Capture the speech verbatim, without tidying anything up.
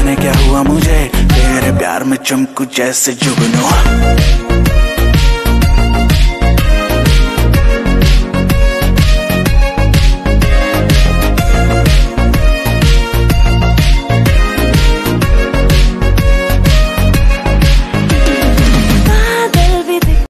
जाने क्या हुआ मुझे, तेरे प्यार में चमकू जैसे जुगनू।